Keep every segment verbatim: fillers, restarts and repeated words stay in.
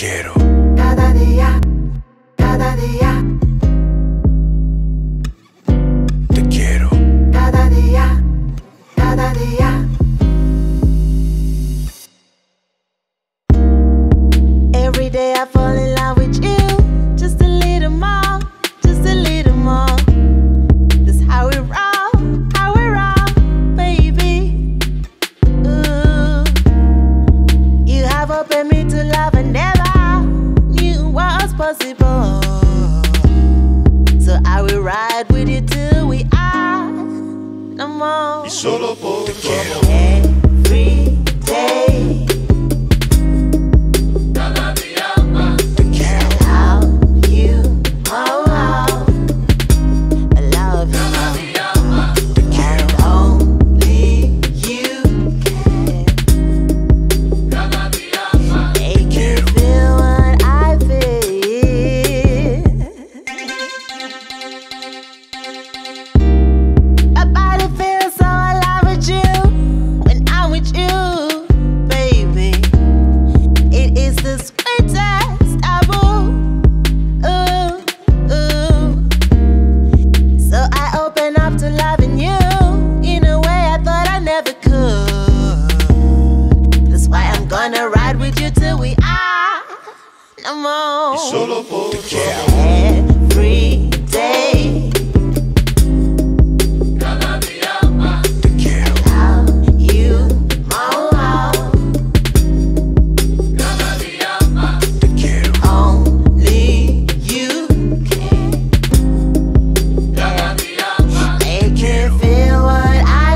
quiero. Cada día, cada día. Te quiero. Cada día, cada día. Every day I fall in love with you. Just a little more, just a little more. That's how we roll, how we roll, baby. Ooh. You have opened me to love I never knew was possible. So I will ride with you till we are no more. Y solo por te quiero. Every day. Cada día más. Te quiero. I love you, oh, oh. I love you. Cada día más. Te And quiero. only you can Cada día más. make me feel what I feel. My body feels so alive with you when I'm with you, baby. It is the sweetest taboo. Ooh, ooh. So I open up to loving you in a way I thought I never could. That's why I'm gonna ride with you till we are no more. Y solo por te quiero. Every day. Cada día más. Te quiero. Love you more. Cada día más. Te quiero. Only you can Cada día más. make me feel what I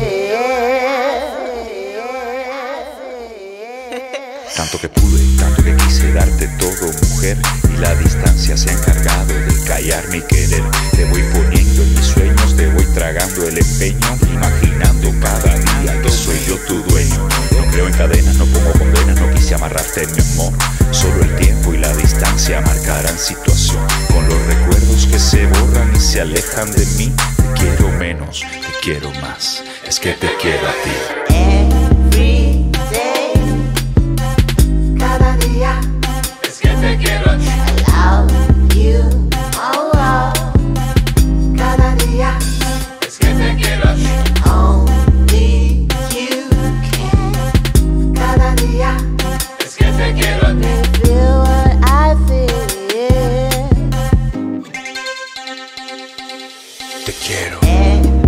feel. Tanto que pude, tanto que quise darte todo, mujer, y la distancia se ha encargado de callar mi querer. Te voy poniendo en mis sueños, te voy tragando el empeño, imaginando cada día que soy yo tu dueño. No creo en cadenas, no pongo condenas, no quise amarrarte en mi amor. Solo el tiempo y la distancia marcarán situación. Con los recuerdos que se borran y se alejan de mí, te quiero menos, te quiero más, es que te quiero a ti. Every day. Cada día. Es que te quiero a ti. I love you. Oh, oh. Cada día. Es que te quiero a ti. Only you can. Cada día. Es que te quiero a ti. Feel what I feel. Te quiero. Every